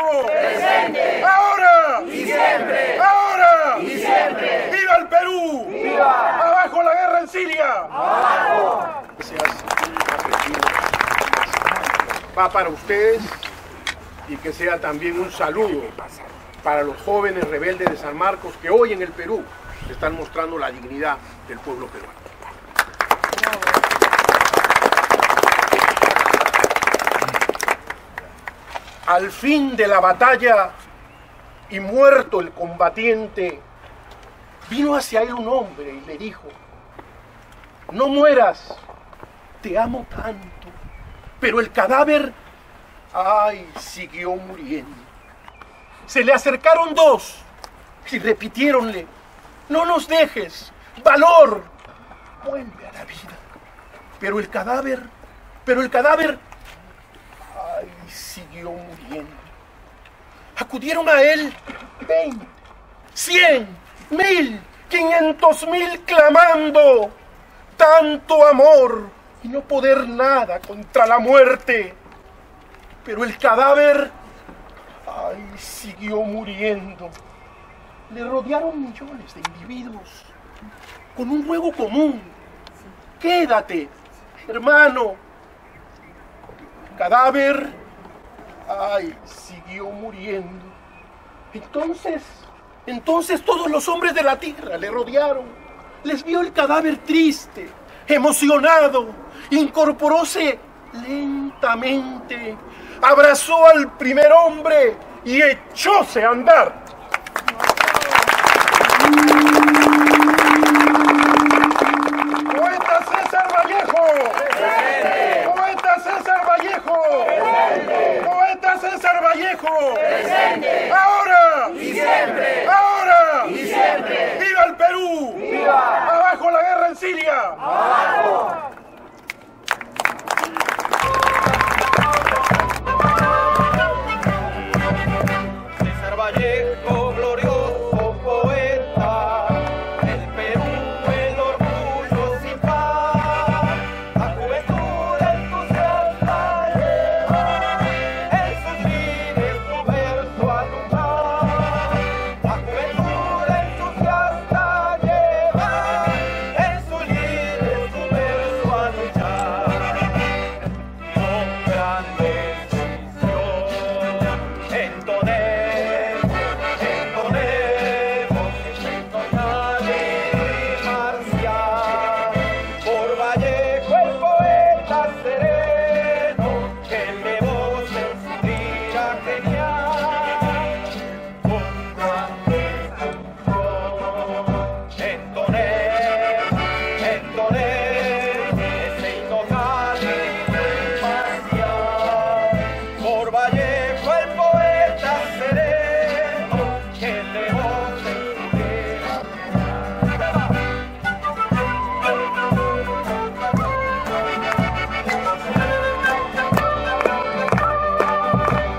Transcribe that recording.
Vallejo! ¡Presente! ¡Ahora! ¡Y siempre! ¡Ahora! ¡Y siempre! ¡Viva el Perú! ¡Viva! ¡Abajo la guerra en Siria! ¡Abajo! Va para ustedes y que sea también un saludo para los jóvenes rebeldes de San Marcos que hoy en el Perú están mostrando la dignidad del pueblo peruano. Al fin de la batalla y muerto el combatiente, vino hacia él un hombre y le dijo: no mueras, te amo tanto. Pero el cadáver, ay, siguió muriendo. Se le acercaron dos y repitiéronle: no nos dejes, valor, vuelve a la vida. Pero el cadáver, ay, siguió muriendo. Acudieron a él 20, 100, 1000, 500,000 clamando: tanto amor y no poder nada contra la muerte. Pero el cadáver, ay, siguió muriendo. Le rodearon millones de individuos con un ruego común: quédate, hermano. El cadáver, ay, siguió muriendo. Entonces todos los hombres de la tierra le rodearon. Les vio el cadáver triste, emocionado, incorporóse lentamente, abrazó al primer hombre y echóse a andar. ¡Poeta César Vallejo! ¡Presente! ¡Poeta César Vallejo! ¡Presente! ¡Poeta César Vallejo! ¡Presente! ¡Ahora! ¡Y siempre! ¡Ahora! ¡Y siempre! ¡Viva el Perú! ¡Viva! ¡Abajo la guerra en Siria! ¡Abajo! César Vallejo, glorioso poeta, el Perú, el orgullo sin par, la juventud entusiasta lleva en sus vides su verso a luchar. La juventud entusiasta lleva en sus vides su verso a luchar. Con gran decisión entonemos internacional y marcial. Por Vallejo el poeta sereno, que elevó en su lira genial. Con gran decisión entonemos ese intocable y marcial. Por Vallejo el poeta sereno, que elevó en su lira genial.